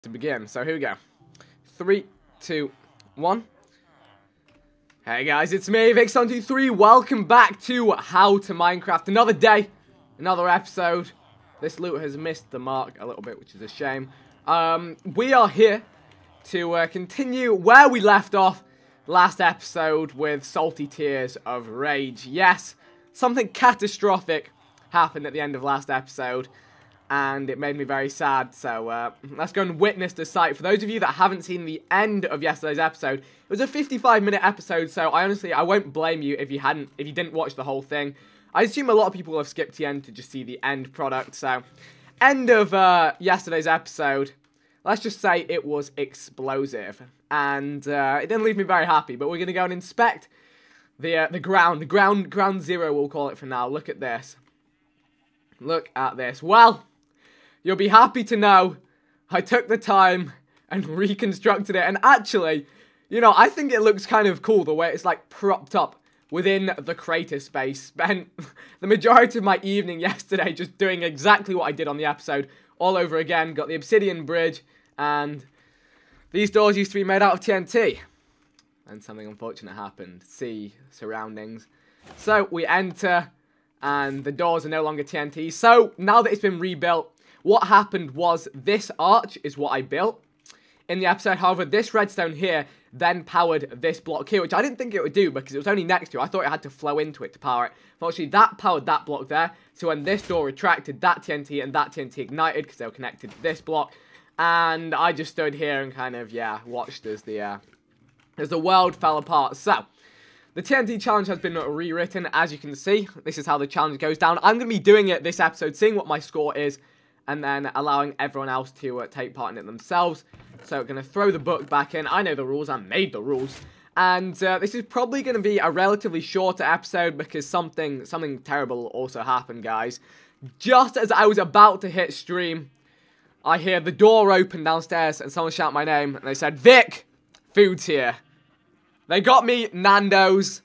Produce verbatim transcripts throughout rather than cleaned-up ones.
to begin. So here we go. Three, two, one. Hey guys, it's me, Vic seven two three. Welcome back to How to Minecraft. Another day, another episode. This loot has missed the mark a little bit, which is a shame. Um, we are here to uh, continue where we left off last episode with Salty Tears of Rage. Yes, something catastrophic happened at the end of last episode, and it made me very sad, so uh, let's go and witness the sight. For those of you that haven't seen the end of yesterday's episode, it was a fifty-five minute episode, so I honestly, I won't blame you if you hadn't, if you didn't watch the whole thing. I assume a lot of people have skipped the end to just see the end product, so end of uh, yesterday's episode, let's just say it was explosive, and uh, it didn't leave me very happy, but we're going to go and inspect the, uh, the ground, the ground, ground zero we'll call it for now. Look at this. Look at this. Well, you'll be happy to know I took the time and reconstructed it. And actually, you know, I think it looks kind of cool the way it's like propped up within the crater space. Spent the majority of my evening yesterday just doing exactly what I did on the episode all over again. Got the obsidian bridge, and these doors used to be made out of T N T. And something unfortunate happened. See surroundings. So we enter, and the doors are no longer T N T. So now that it's been rebuilt, what happened was this arch is what I built in the episode. However, this redstone here then powered this block here, which I didn't think it would do because it was only next to it. I thought it had to flow into it to power it. Fortunately, that powered that block there. So when this door retracted, that T N T and that T N T ignited because they were connected to this block. And I just stood here and kind of, yeah, watched as the, uh, as the world fell apart. So the T N T challenge has been rewritten, as you can see. This is how the challenge goes down. I'm going to be doing it this episode, seeing what my score is, and then allowing everyone else to uh, take part in it themselves. So we're going to throw the book back in. I know the rules. I made the rules. And uh, this is probably going to be a relatively shorter episode because something something terrible also happened, guys. Just as I was about to hit stream, I hear the door open downstairs and someone shout my name. And they said, Vic, food's here. They got me Nando's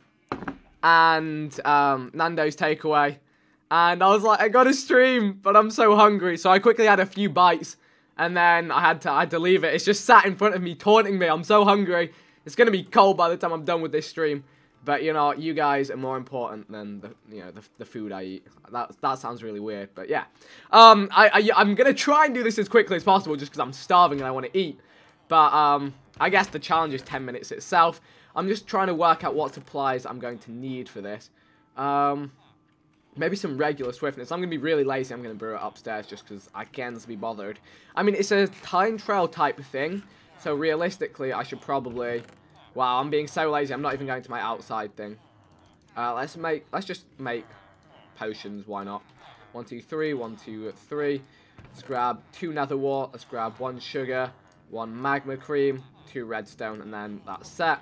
and um, Nando's takeaway. And I was like, I gotta stream, but I'm so hungry. So I quickly had a few bites, and then I had to, I had to leave it. It's just sat in front of me, taunting me. I'm so hungry. It's gonna be cold by the time I'm done with this stream. But you know, you guys are more important than the, you know, the, the food I eat. That that sounds really weird, but yeah. Um, I, I I'm gonna try and do this as quickly as possible, just because I'm starving and I want to eat. But um, I guess the challenge is ten minutes itself. I'm just trying to work out what supplies I'm going to need for this. Um. Maybe some regular swiftness. I'm going to be really lazy. I'm going to brew it upstairs just because I can't be bothered. I mean, it's a time trial type of thing. So realistically, I should probably... Wow, I'm being so lazy. I'm not even going to my outside thing. Uh, let's make... Let's just make potions. Why not? One, two, three. One, two, three. Let's grab two nether wart. Let's grab one sugar. One magma cream. Two redstone. And then that's set.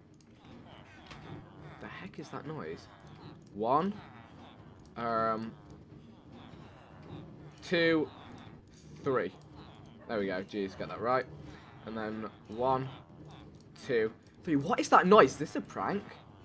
The heck is that noise? One... Um, two, three. There we go. Jeez, get that right. And then one, two, three. What is that noise? Is this a prank?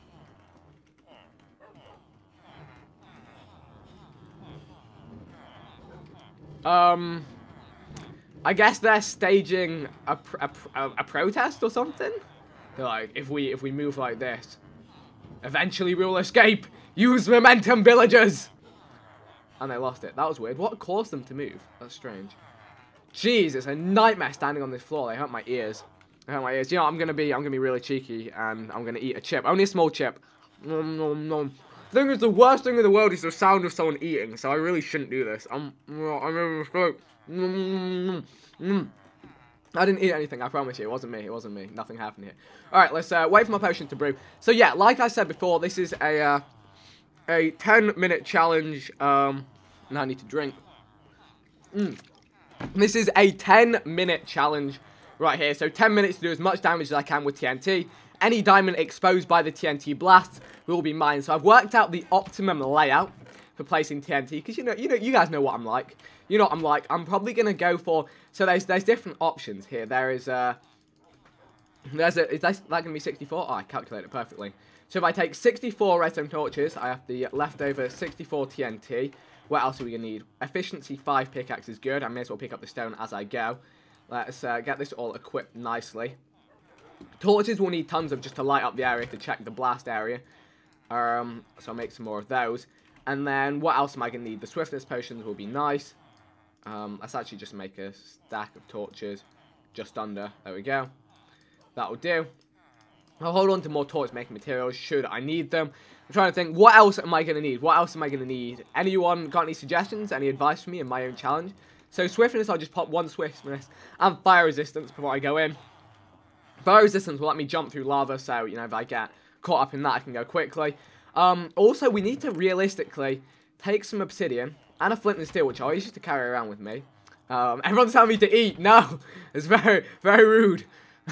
Um, I guess they're staging a pr a, pr a, a protest or something. They're like, if we if we move like this, eventually we will escape. Use momentum, villagers! And they lost it. That was weird. What caused them to move? That's strange. Jeez, it's a nightmare standing on this floor. They hurt my ears. They hurt my ears. You know, I'm gonna be, I'm gonna be really cheeky, and I'm gonna eat a chip. Only a small chip. Nom, nom, nom. The thing is, the worst thing in the world is the sound of someone eating. So I really shouldn't do this. I'm, I'm in a mistake. Nom, nom. I didn't eat anything, I promise you. It wasn't me, it wasn't me. Nothing happened here. Alright, let's uh, wait for my potion to brew. So yeah, like I said before, this is a uh, a ten minute challenge. Um, now I need to drink. Mm. This is a ten minute challenge right here. So ten minutes to do as much damage as I can with T N T. Any diamond exposed by the T N T blast will be mine. So I've worked out the optimum layout for placing T N T, because you know, you know, you guys know what I'm like. You know what I'm like. I'm probably gonna go for. So there's there's different options here. There is uh there's a is that, that gonna be sixty-four? Oh, I calculated it perfectly. So if I take sixty-four redstone torches, I have the leftover sixty-four T N T. What else are we gonna need? Efficiency five pickaxe is good. I may as well pick up the stone as I go. Let's uh, get this all equipped nicely. Torches will need tons of just to light up the area to check the blast area. Um, so I'll make some more of those. And then what else am I going to need? The swiftness potions will be nice. Um, let's actually just make a stack of torches. Just under. There we go. That'll do. I'll hold on to more torch making materials should I need them. I'm trying to think, what else am I going to need? What else am I going to need? Anyone got any suggestions? Any advice for me in my own challenge? So swiftness, I'll just pop one swiftness and fire resistance before I go in. Fire resistance will let me jump through lava, so, you know, if I get caught up in that, I can go quickly. Um, also, we need to realistically take some obsidian and a flint and steel, which I always used to carry around with me. Um, everyone's telling me to eat. No, it's very, very rude.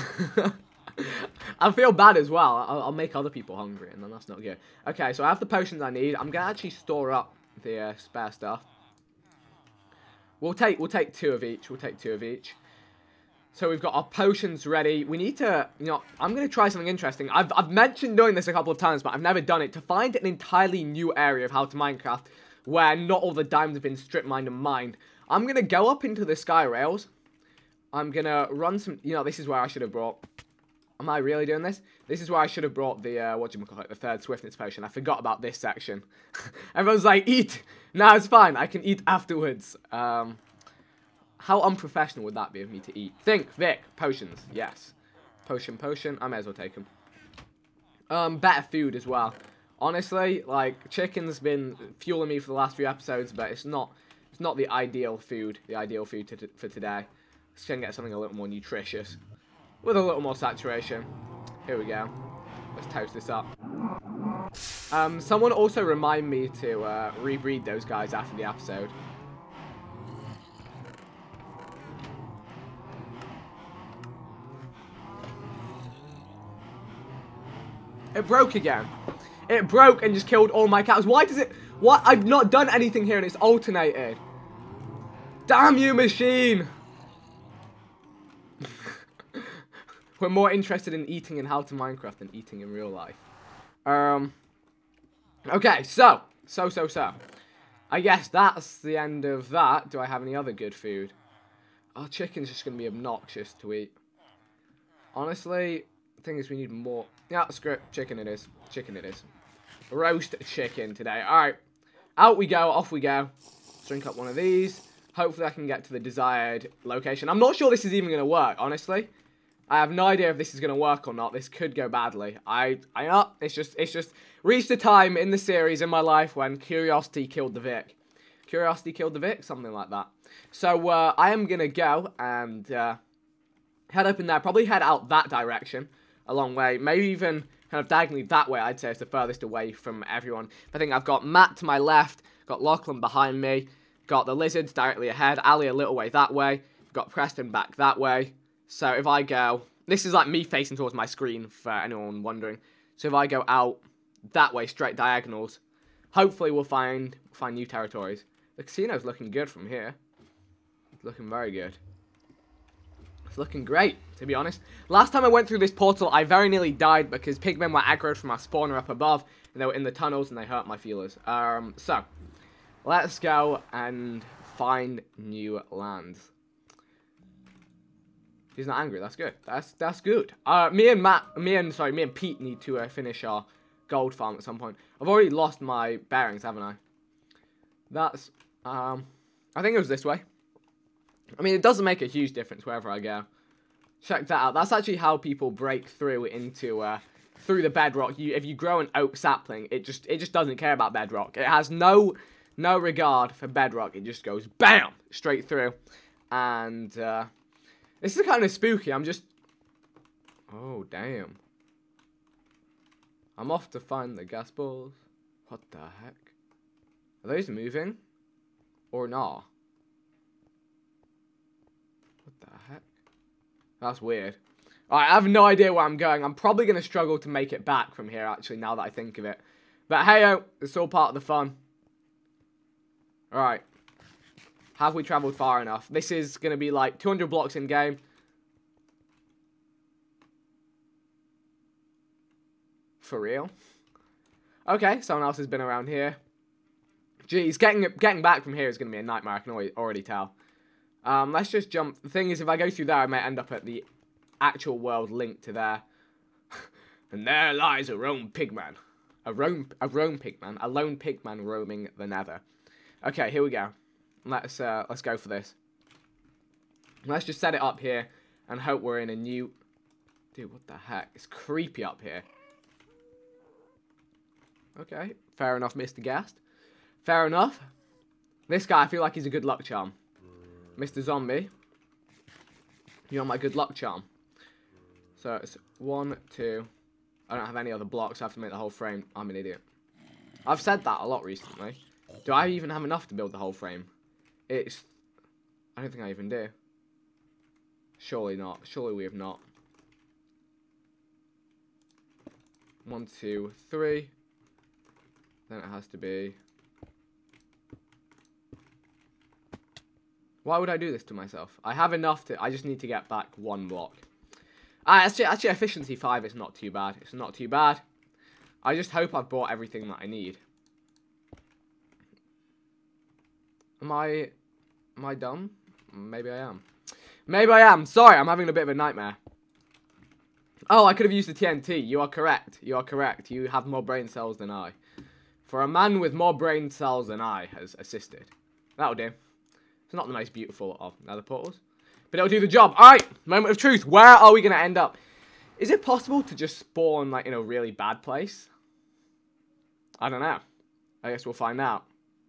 I feel bad as well. I'll, I'll make other people hungry, and then that's not good. Okay, so I have the potions I need. I'm gonna actually store up the uh, spare stuff. We'll take we'll take two of each. We'll take two of each. So we've got our potions ready. We need to, you know, I'm gonna try something interesting. I've I've mentioned doing this a couple of times, but I've never done it. To find an entirely new area of How to Minecraft where not all the diamonds have been strip mined and mined. I'm gonna go up into the sky rails. I'm gonna run some. You know, this is where I should have brought. Am I really doing this? This is where I should have brought the, uh, what do you call it, the third swiftness potion. I forgot about this section. Everyone's like, eat! No, it's fine. I can eat afterwards. Um, how unprofessional would that be of me to eat? Think, Vic, potions. Yes. Potion, potion. I may as well take them. Um, better food as well. Honestly, like, chicken's been fueling me for the last few episodes, but it's not, it's not the ideal food, the ideal food to for today. Let's try and get something a little more nutritious. With a little more saturation. Here we go. Let's toast this up. Um, someone also remind me to uh, rebreed those guys after the episode. It broke again. It broke and just killed all my cows. Why does it... What? I've not done anything here and it's alternated. Damn you, machine! We're more interested in eating in How to Minecraft than eating in real life. Um. Okay, so. So, so, so. I guess that's the end of that. Do I have any other good food? Oh, chicken's just going to be obnoxious to eat. Honestly, the thing is we need more. Yeah, screw it. Chicken it is. Chicken it is. Roast chicken today. Alright. Out we go. Off we go. Let's drink up one of these. Hopefully I can get to the desired location. I'm not sure this is even going to work, honestly. I have no idea if this is going to work or not. This could go badly. I, I know, it's just, it's just reached a time in the series in my life when curiosity killed the Vic. Curiosity killed the Vic? Something like that. So, uh, I am going to go and, uh, head up in there. Probably head out that direction a long way. Maybe even kind of diagonally that way, I'd say, is the furthest away from everyone. I think I've got Matt to my left, got Lachlan behind me, got the lizards directly ahead, Ali a little way that way, got Preston back that way. So if I go, this is like me facing towards my screen for anyone wondering. So if I go out that way, straight diagonals, hopefully we'll find find new territories. The casino's looking good from here. It's looking very good. It's looking great, to be honest. Last time I went through this portal, I very nearly died because pigmen were aggroed from our spawner up above, and they were in the tunnels and they hurt my feelers. Um, so let's go and find new lands. He's not angry. That's good. That's that's good. Uh, me and Matt, me and sorry, me and Pete need to uh, finish our gold farm at some point. I've already lost my bearings, haven't I? That's um, I think it was this way. I mean, it doesn't make a huge difference wherever I go. Check that out. That's actually how people break through into uh, through the bedrock. You, if you grow an oak sapling, it just it just doesn't care about bedrock. It has no no regard for bedrock. It just goes bam straight through, and. Uh, This is kind of spooky. I'm just... Oh, damn. I'm off to find the gas balls. What the heck? Are those moving? Or not? What the heck? That's weird. Alright, I have no idea where I'm going. I'm probably going to struggle to make it back from here, actually, now that I think of it. But hey-o, it's all part of the fun. Alright. Have we travelled far enough? This is going to be like two hundred blocks in game. For real? Okay, someone else has been around here. Jeez, getting getting back from here is going to be a nightmare, I can already tell. Um, let's just jump. The thing is, if I go through there, I might end up at the actual world linked to there. And there lies a roam pigman. A roam, a roam pigman. A lone pigman roaming the nether. Okay, here we go. Let's, uh, let's go for this. Let's just set it up here and hope we're in a new... Dude, what the heck? It's creepy up here. Okay, fair enough, Mister Guest. Fair enough. This guy, I feel like he's a good luck charm. Mister Zombie. You're my good luck charm. So it's one, two. I don't have any other blocks. I have to make the whole frame. I'm an idiot. I've said that a lot recently. Do I even have enough to build the whole frame? It's... I don't think I even do. Surely not. Surely we have not. One, two, three. Then it has to be... Why would I do this to myself? I have enough to... I just need to get back one block. Uh, actually, actually, efficiency five is not too bad. It's not too bad. I just hope I've bought everything that I need. Am I... Am I dumb? Maybe I am. Maybe I am. Sorry, I'm having a bit of a nightmare. Oh, I could have used the T N T. You are correct. You are correct. You have more brain cells than I. For a man with more brain cells than I has assisted. That'll do. It's not the most beautiful of nether portals, but it'll do the job. Alright, moment of truth. Where are we going to end up? Is it possible to just spawn, like, in a really bad place? I don't know. I guess we'll find out.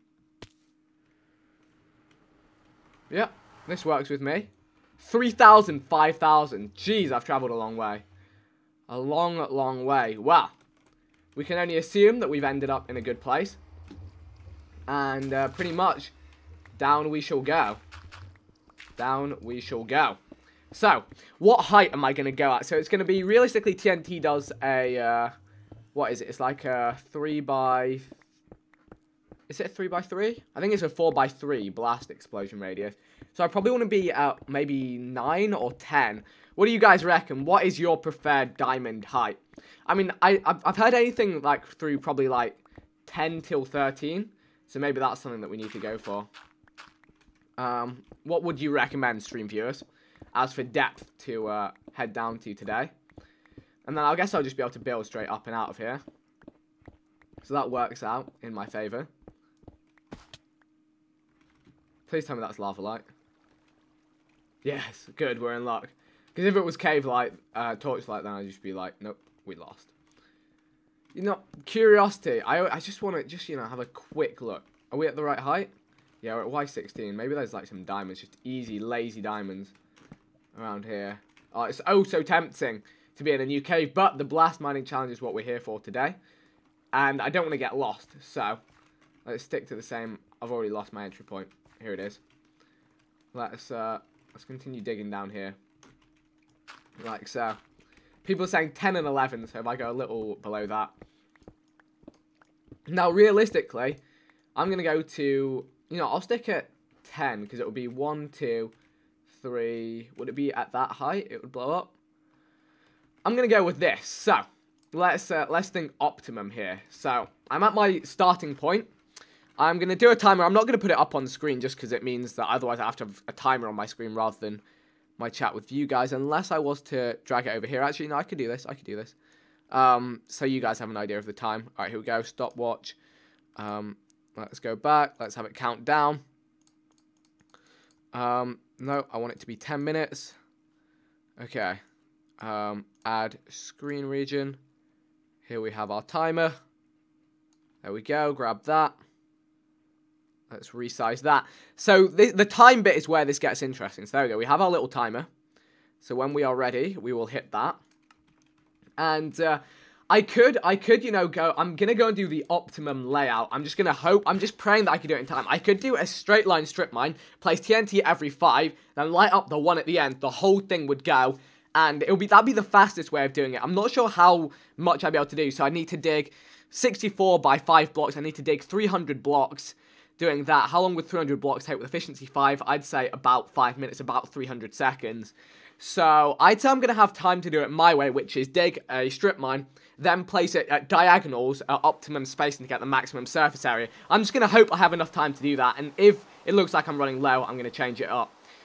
Yep, this works with me. three thousand, five thousand. Jeez, I've travelled a long way. A long, long way. Well, we can only assume that we've ended up in a good place. And uh, pretty much, down we shall go. Down we shall go. So, what height am I going to go at? So, it's going to be, realistically, T N T does a, uh, what is it? It's like a three by, is it a three by three? I think it's a four by three blast explosion radius. So, I probably want to be at maybe nine or ten. What do you guys reckon? What is your preferred diamond height? I mean, I, I've, I've heard anything, like, through probably, like, ten till thirteen. So, maybe that's something that we need to go for. Um, what would you recommend, stream viewers, as for depth to uh, head down to today? And then I guess I'll just be able to build straight up and out of here. So that works out in my favour. Please tell me that's lava light. Yes, good, we're in luck. Because if it was cave light, uh, torch light, then I'd just be like, nope, we lost. You know, curiosity. I, I just want to, just, you know, have a quick look. Are we at the right height? Yeah, we're at Y sixteen. Maybe there's like some diamonds, just easy, lazy diamonds around here. Oh, it's oh so tempting to be in a new cave, but the blast mining challenge is what we're here for today. And I don't want to get lost, so let's stick to the same. I've already lost my entry point. Here it is. Let's, uh, let's continue digging down here. Like so. People are saying ten and eleven, so if I go a little below that. Now, realistically, I'm going to go to... You know, I'll stick at ten, because it would be one, two, three... Would it be at that height? It would blow up. I'm going to go with this. So, let's, uh, let's think optimum here. So, I'm at my starting point. I'm going to do a timer. I'm not going to put it up on the screen, just because it means that otherwise I have to have a timer on my screen rather than my chat with you guys. Unless I was to drag it over here. Actually, no, I could do this. I could do this. Um, so you guys have an idea of the time. Alright, here we go. Stopwatch. Um... Let's go back. Let's have it count down. Um, no, I want it to be ten minutes. Okay. Um, add screen region. Here we have our timer. There we go. Grab that. Let's resize that. So the, the time bit is where this gets interesting. So there we go. We have our little timer. So when we are ready, we will hit that. And... Uh, I could, I could, you know, go, I'm going to go and do the optimum layout. I'm just going to hope, I'm just praying that I can do it in time. I could do a straight line strip mine, place T N T every five, then light up the one at the end. The whole thing would go, and it'll be, that'd be the fastest way of doing it. I'm not sure how much I'd be able to do, so I need to dig sixty-four by five blocks. I need to dig three hundred blocks doing that. How long would three hundred blocks take with efficiency five? I'd say about five minutes, about three hundred seconds. So, I'd say I'm going to have time to do it my way, which is dig a strip mine, then place it at diagonals at optimum spacing to get the maximum surface area. I'm just going to hope I have enough time to do that, and if it looks like I'm running low, I'm going to change it up.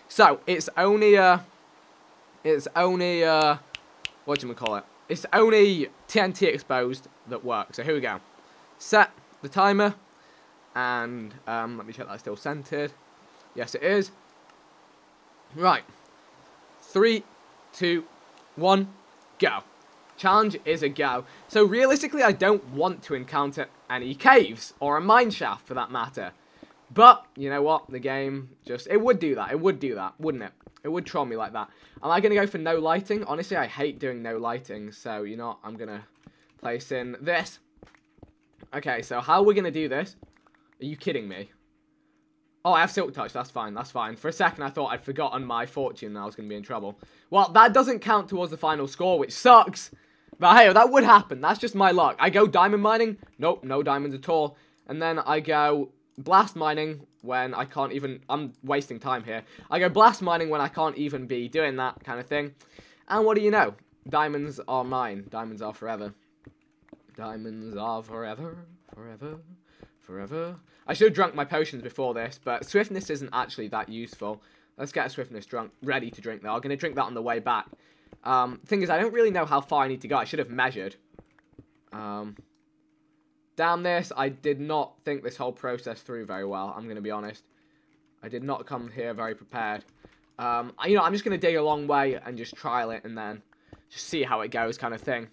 So, it's only, uh, it's only, uh, what do we call it? It's only T N T exposed that works. So, here we go. Set the timer, and, um, let me check that's still centered. Yes, it is. Right. Three, two, one, go. Challenge is a go. So realistically, I don't want to encounter any caves, or a mine shaft for that matter. But, you know what, the game just, it would do that, it would do that, wouldn't it? It would troll me like that. Am I going to go for no lighting? Honestly, I hate doing no lighting, so, you know what, I'm going to place in this. Okay, so how are we going to do this? Are you kidding me? Oh, I have Silk Touch, that's fine, that's fine. For a second, I thought I'd forgotten my fortune and I was going to be in trouble. Well, that doesn't count towards the final score, which sucks. But hey, that would happen. That's just my luck. I go diamond mining. Nope, no diamonds at all. And then I go blast mining when I can't even... I'm wasting time here. I go blast mining when I can't even be doing that kind of thing. And what do you know? Diamonds are mine. Diamonds are forever. Diamonds are forever. Forever. Forever. I should have drunk my potions before this, but swiftness isn't actually that useful. Let's get a swiftness drunk, ready to drink though. I'm going to drink that on the way back. Um, thing is, I don't really know how far I need to go. I should have measured. Um, damn this. I did not think this whole process through very well. I'm going to be honest. I did not come here very prepared. Um, you know, I'm just going to dig a long way and just trial it and then just see how it goes kind of thing.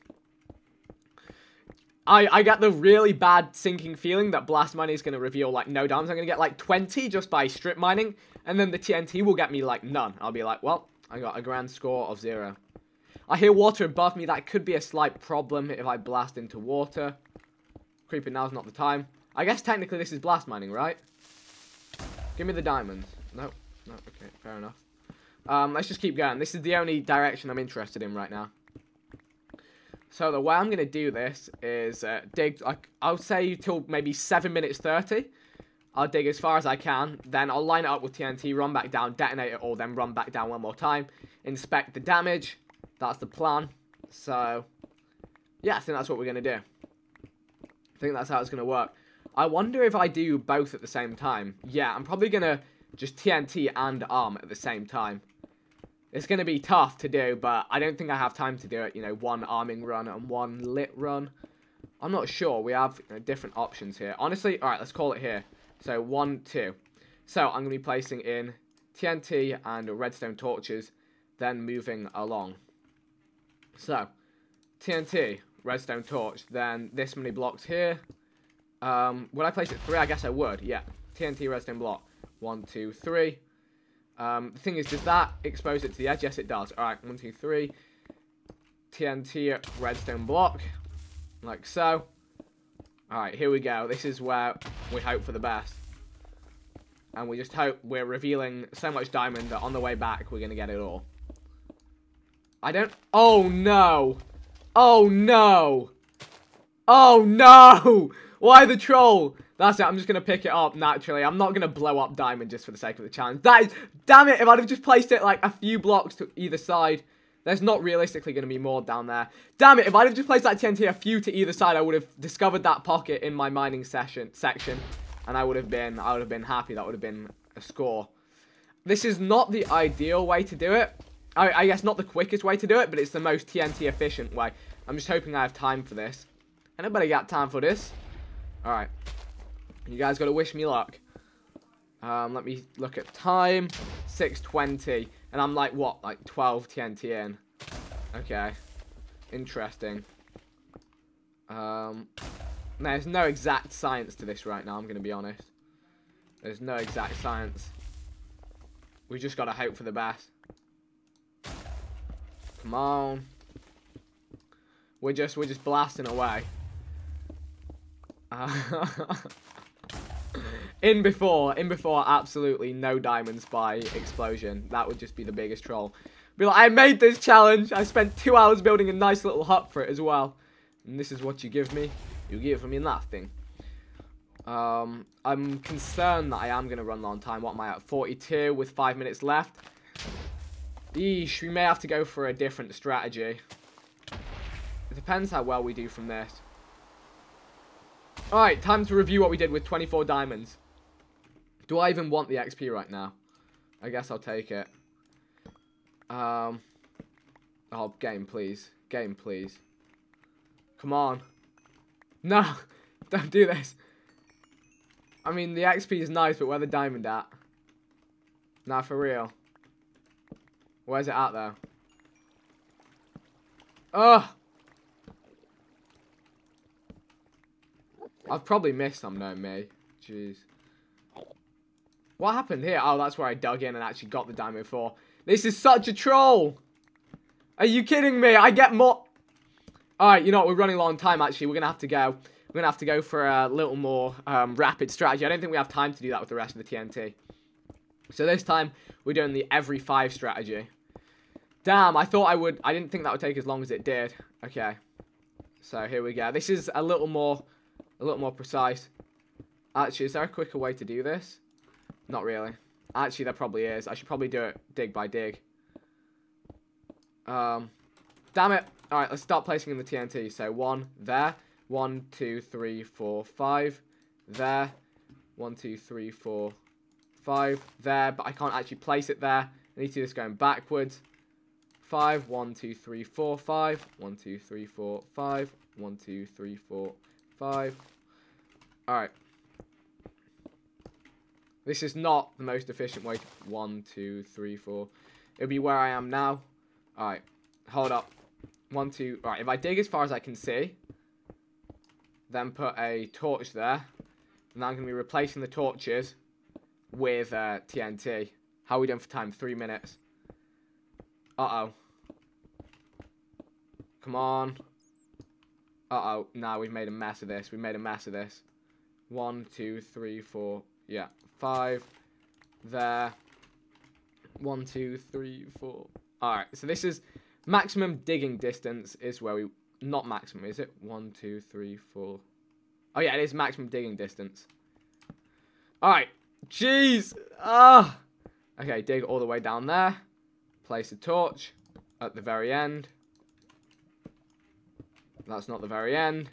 I, I get the really bad sinking feeling that blast mining is going to reveal, like, no diamonds. I'm going to get, like, twenty just by strip mining. And then the T N T will get me, like, none. I'll be like, well, I got a grand score of zero. I hear water above me. That could be a slight problem if I blast into water. Creeping now's not the time. I guess technically this is blast mining, right? Give me the diamonds. No. No, okay, fair enough. Um, let's just keep going. This is the only direction I'm interested in right now. So the way I'm going to do this is uh, dig, like, I'll say till maybe seven minutes thirty. I'll dig as far as I can. Then I'll line it up with T N T, run back down, detonate it all, then run back down one more time. Inspect the damage. That's the plan. So, yeah, I think that's what we're going to do. I think that's how it's going to work. I wonder if I do both at the same time. Yeah, I'm probably going to just T N T and arm at the same time. It's going to be tough to do, but I don't think I have time to do it. You know, one arming run and one lit run. I'm not sure. We have you know, different options here. Honestly, all right, let's call it here. So, one, two. So, I'm going to be placing in T N T and redstone torches, then moving along. So, T N T, redstone torch, then this many blocks here. Um, would I place it three? I guess I would, yeah. T N T, redstone block. One, two, three. Um, the thing is, does that expose it to the edge? Yes, it does. Alright, one, two, three. T N T, redstone block. Like so. Alright, here we go. This is where we hope for the best. And we just hope we're revealing so much diamond that on the way back, we're going to get it all. I don't... Oh, no. Oh, no. Oh, no. Why the troll? That's it. I'm just going to pick it up naturally. I'm not going to blow up diamond just for the sake of the challenge. That is... Damn it. If I'd have just placed it like a few blocks to either side, there's not realistically going to be more down there. Damn it. If I'd have just placed that T N T a few to either side, I would have discovered that pocket in my mining session section. And I would have been... I would have been happy. That would have been a score. This is not the ideal way to do it. I, I guess not the quickest way to do it, but it's the most T N T efficient way. I'm just hoping I have time for this. Anybody got time for this? Alright. You guys got to wish me luck. Um, let me look at time. six twenty. And I'm like, what? Like twelve T N T in. Okay. Interesting. Um, there's no exact science to this right now, I'm going to be honest. There's no exact science. We just got to hope for the best. Come on. We're just, we're just blasting away. Uh, in before, in before, absolutely no diamonds by explosion. That would just be the biggest troll. Be like, I made this challenge. I spent two hours building a nice little hut for it as well. And this is what you give me. You give me nothing. Um, I'm concerned that I am going to run low on time. What am I at? forty-two with five minutes left. Eesh, we may have to go for a different strategy. It depends how well we do from this. Alright, time to review what we did with twenty-four diamonds. Do I even want the X P right now? I guess I'll take it. Um. Oh, game, please. Game, please. Come on. No! Don't do this. I mean, the X P is nice, but where the diamond at? Nah, for real. Where's it at, though? Oh! I've probably missed some, knowing me. Jeez. What happened here? Oh, that's where I dug in and actually got the diamond before. This is such a troll! Are you kidding me? I get more... Alright, you know what? We're running a long time, actually. We're going to have to go. We're going to have to go for a little more um, rapid strategy. I don't think we have time to do that with the rest of the T N T. So this time, we're doing the every five strategy. Damn, I thought I would... I didn't think that would take as long as it did. Okay. So, here we go. This is a little more... A little more precise. Actually, is there a quicker way to do this? Not really. Actually, there probably is. I should probably do it dig by dig. Um, damn it. Alright, let's start placing in the T N T. So, one there. One, two, three, four, five. There. One, two, three, four, five. There. But I can't actually place it there. I need to do this going backwards. Five. One, two, three, four, five. One, two, three, four, five. One, two, three, four, five. Alright. This is not the most efficient way to... One, two, three, four. It'll be where I am now. Alright. Hold up. One, two... Alright, if I dig as far as I can see, then put a torch there, and I'm going to be replacing the torches with uh, T N T. How are we doing for time? Three minutes. Uh-oh. Come on. Uh-oh. Nah, we've made a mess of this. We've made a mess of this. One, two, three, four... Yeah, five, there, one, two, three, four. Alright, so this is maximum digging distance is where we, not maximum, is it? One, two, three, four. Oh yeah, it is maximum digging distance. Alright, jeez, ah. Okay, dig all the way down there, place a torch at the very end. That's not the very end.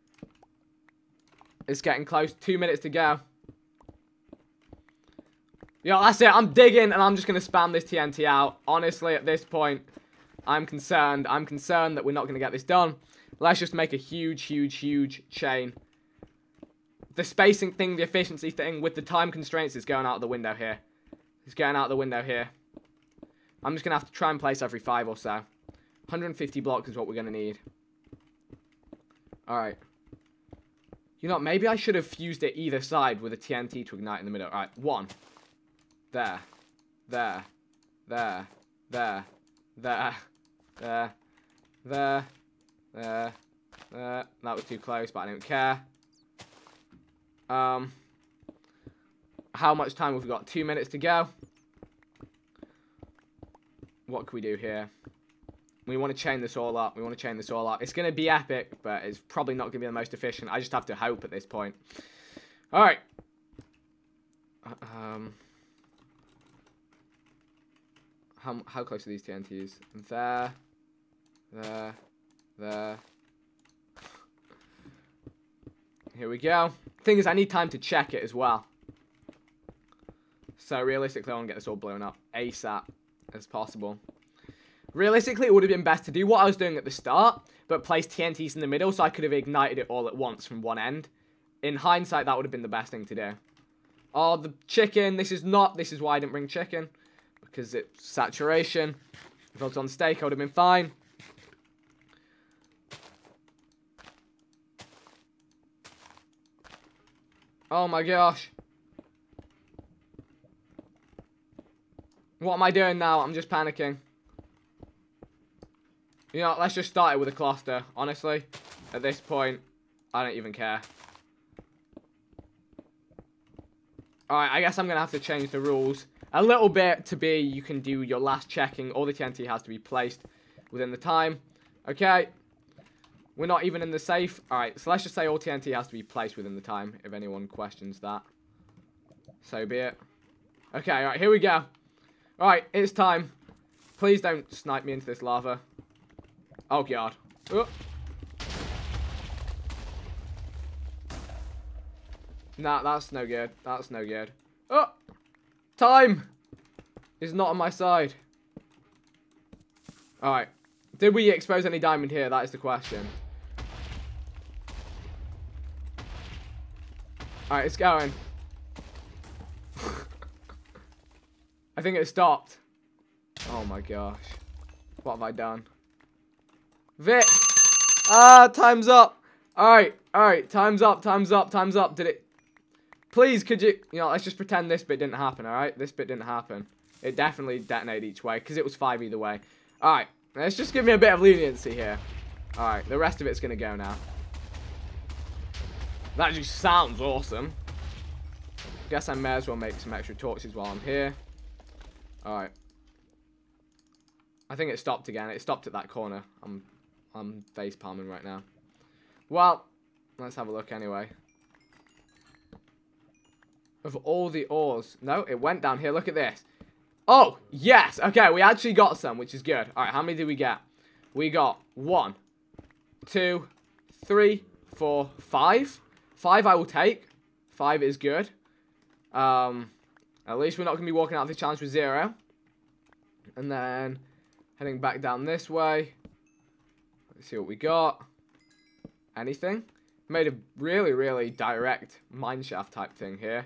It's getting close, two minutes to go. Yo, that's it. I'm digging, and I'm just going to spam this T N T out. Honestly, at this point, I'm concerned. I'm concerned that we're not going to get this done. Let's just make a huge, huge, huge chain. The spacing thing, the efficiency thing, with the time constraints is going out the window here. It's going out the window here. I'm just going to have to try and place every five or so. one hundred fifty blocks is what we're going to need. Alright. You know what? Maybe I should have fused it either side with a T N T to ignite in the middle. Alright, one. There, there, there, there, there, there, there, there, there. That was too close, but I don't care. Um, how much time have we got? Two minutes to go. What can we do here? We want to chain this all up. We want to chain this all up. It's going to be epic, but it's probably not going to be the most efficient. I just have to hope at this point. All right. Um... How, how close are these T N Ts? There, there, there. Here we go. Thing is, I need time to check it as well. So realistically, I want to get this all blown up ASAP as possible. Realistically, it would have been best to do what I was doing at the start, but place T N Ts in the middle so I could have ignited it all at once from one end. In hindsight, that would have been the best thing to do. Oh, the chicken. This is not... This is why I didn't bring chicken. Because it's saturation. If I was on steak, I would have been fine. Oh my gosh. What am I doing now? I'm just panicking. You know, let's just start it with a cluster. Honestly, at this point, I don't even care. Alright, I guess I'm going to have to change the rules a little bit to be you can do your last checking. All the T N T has to be placed within the time. Okay. We're not even in the safe. Alright, so let's just say all T N T has to be placed within the time, if anyone questions that. So be it. Okay, alright, here we go. Alright, it's time. Please don't snipe me into this lava. Oh, God. Oh. Nah, that's no good. That's no good. Oh! Time! is not on my side. Alright. Did we expose any diamond here? That is the question. Alright, it's going. I think it stopped. Oh my gosh. What have I done? Vic! Ah, time's up. Alright, alright. Time's up, time's up, time's up. Did it... Please, could you... You know, let's just pretend this bit didn't happen, alright? This bit didn't happen. It definitely detonated each way, because it was five either way. Alright, let's just give me a bit of leniency here. Alright, the rest of it's going to go now. That just sounds awesome. Guess I may as well make some extra torches while I'm here. Alright. I think it stopped again. It stopped at that corner. I'm, I'm face palming right now. Well, let's have a look anyway. Of all the ores. No, it went down here. Look at this. Oh, yes. Okay, we actually got some, which is good. Alright, how many did we get? We got one, two, three, four, five. Five I will take. Five is good. Um, at least we're not going to be walking out of the challenge with zero. And then heading back down this way. Let's see what we got. Anything? Made a really, really direct mineshaft type thing here.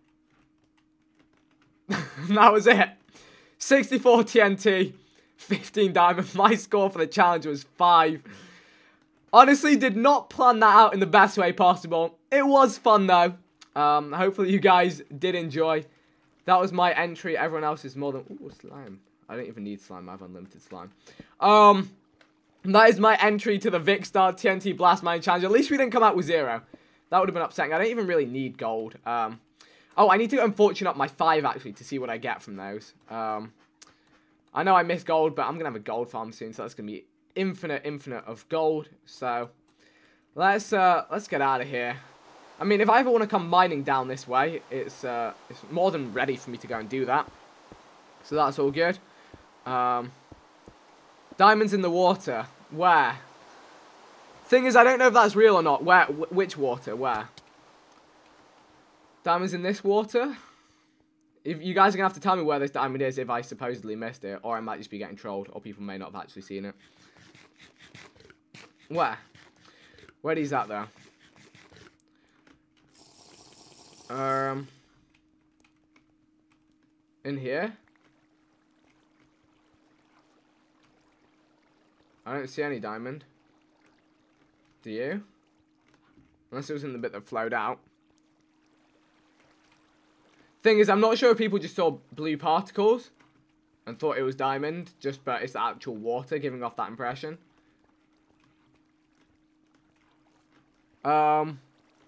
That was it. sixty-four T N T, fifteen diamond. My score for the challenge was five. Honestly, did not plan that out in the best way possible. It was fun though. Um, hopefully you guys did enjoy. That was my entry. Everyone else is more than... Ooh, slime. I don't even need slime. I have unlimited slime. Um, that is my entry to the Vikkstar T N T Blast Mine Challenge. At least we didn't come out with zero. That would have been upsetting. I don't even really need gold. Um... Oh, I need to go and fortune up my five, actually, to see what I get from those. Um, I know I missed gold, but I'm going to have a gold farm soon, so that's going to be infinite, infinite of gold. So, let's uh, let's get out of here. I mean, if I ever want to come mining down this way, it's, uh, it's more than ready for me to go and do that. So, that's all good. Um, diamonds in the water. Where? Thing is, I don't know if that's real or not. Where? Wh which water? Where? Diamonds in this water? If you guys are going to have to tell me where this diamond is if I supposedly missed it. Or I might just be getting trolled. Or people may not have actually seen it. Where? Where is that though? Um. In here? I don't see any diamond. Do you? Unless it was in the bit that flowed out. Thing is, I'm not sure if people just saw blue particles and thought it was diamond, just but it's the actual water giving off that impression. Um,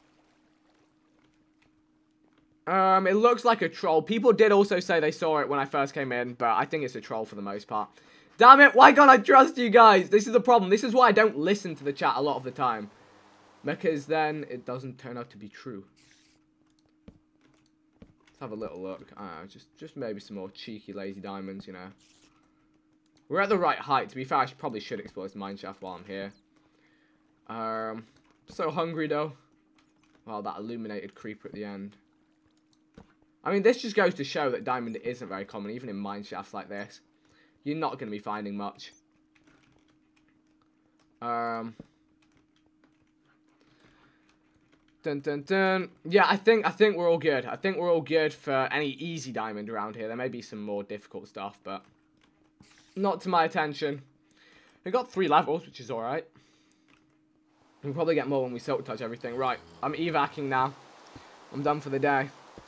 um, it looks like a troll. People did also say they saw it when I first came in, but I think it's a troll for the most part. Damn it, why can't I trust you guys? This is the problem. This is why I don't listen to the chat a lot of the time. Because then it doesn't turn out to be true. Have a little look. I don't know, just, just maybe some more cheeky, lazy diamonds, you know. We're at the right height. To be fair, I should, probably should explore this mineshaft while I'm here. Um, so hungry, though. Well, that illuminated creeper at the end. I mean, this just goes to show that diamond isn't very common, even in mineshafts like this. You're not going to be finding much. Um... Dun dun dun. Yeah, I think I think we're all good. I think we're all good for any easy diamond around here. There may be some more difficult stuff, but not to my attention. We got three levels, which is alright. We'll probably get more when we silk touch everything. Right, I'm evacing now. I'm done for the day.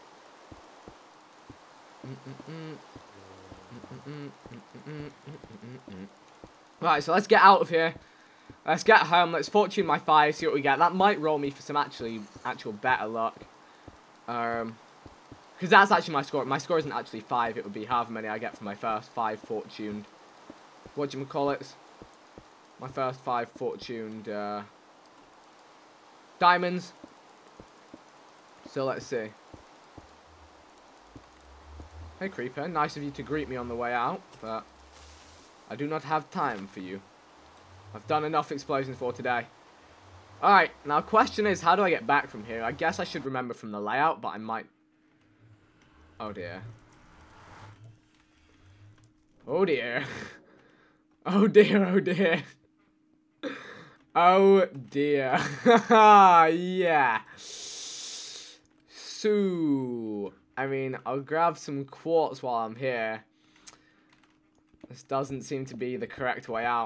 Right, so let's get out of here. Let's get home. Let's fortune my five. See what we get. That might roll me for some actually actual better luck. Um, because that's actually my score. My score isn't actually five. It would be however many I get for my first five fortuned. What do you call it? My first five fortuned uh, diamonds. So let's see. Hey Creeper, nice of you to greet me on the way out, but I do not have time for you. I've done enough explosions for today. Alright, now question is, how do I get back from here? I guess I should remember from the layout, but I might... Oh dear. Oh dear. Oh dear, oh dear. Oh dear. Yeah. So, I mean, I'll grab some quartz while I'm here. This doesn't seem to be the correct way out.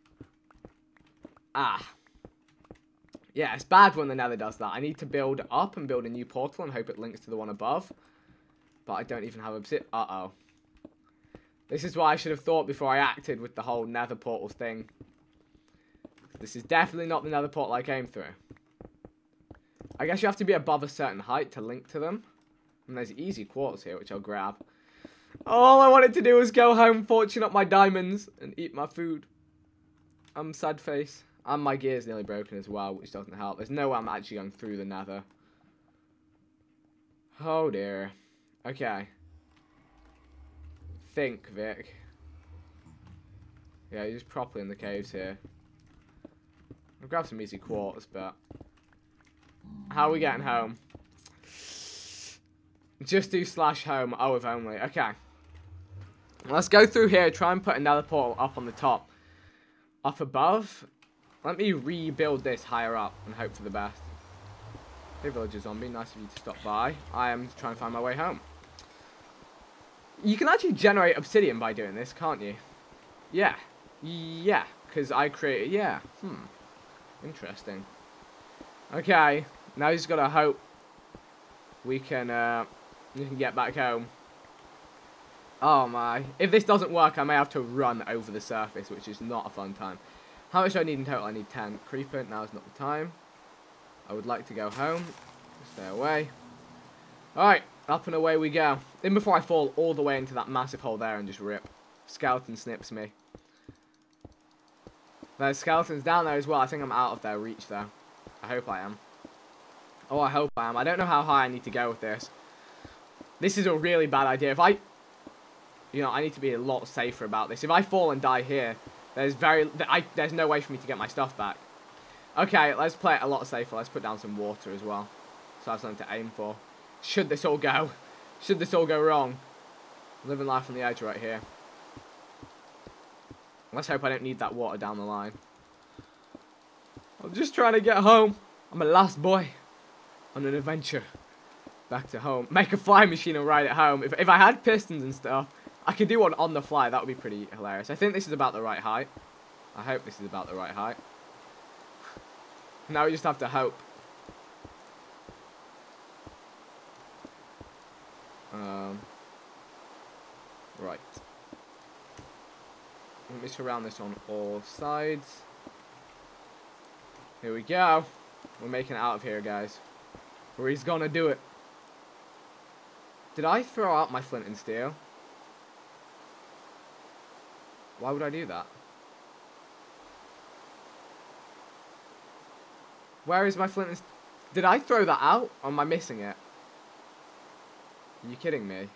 Ah. Yeah, it's bad when the nether does that. I need to build up and build a new portal and hope it links to the one above. But I don't even have obsidian. Uh-oh. This is what I should have thought before I acted with the whole nether portal thing. This is definitely not the nether portal I came through. I guess you have to be above a certain height to link to them. And there's easy quartz here, which I'll grab. All I wanted to do was go home, fortune up my diamonds, and eat my food. I'm sad face. And my gear's nearly broken as well, which doesn't help. There's no way I'm actually going through the nether. Oh dear. Okay. Think, Vic. Yeah, he's properly in the caves here. I'll grab some easy quartz, but... How are we getting home? Just do slash home. Oh, if only. Okay. Let's go through here. Try and put another portal up on the top. Up above. Let me rebuild this higher up and hope for the best. Hey, villager zombie. Nice of you to stop by. I am trying to find my way home. You can actually generate obsidian by doing this, can't you? Yeah. Yeah. Because I created... Yeah. Hmm. Interesting. Okay. Now he's got to hope we can, uh, we can get back home. Oh my. If this doesn't work, I may have to run over the surface, which is not a fun time. How much do I need in total? I need ten. Creeper, now's not the time. I would like to go home. Stay away. Alright, up and away we go. Then before I fall all the way into that massive hole there and just rip. Skeleton snips me. There's skeletons down there as well. I think I'm out of their reach though. I hope I am. Oh, I hope I am. I don't know how high I need to go with this. This is a really bad idea. If I... You know, I need to be a lot safer about this. If I fall and die here, there's very... I, there's no way for me to get my stuff back. Okay, let's play it a lot safer. Let's put down some water as well. So I have something to aim for. Should this all go... Should this all go wrong. Living life on the edge right here. Let's hope I don't need that water down the line. I'm just trying to get home. I'm a last boy. On an adventure. Back to home. Make a flying machine and ride it home. If, if I had pistons and stuff, I could do one on the fly. That would be pretty hilarious. I think this is about the right height. I hope this is about the right height. Now we just have to hope. Um, right. Let me surround this on all sides. Here we go. We're making it out of here, guys. Or he's gonna do it. Did I throw out my flint and steel? Why would I do that? Where is my flint and steel? Did I throw that out? Or am I missing it? Are you kidding me?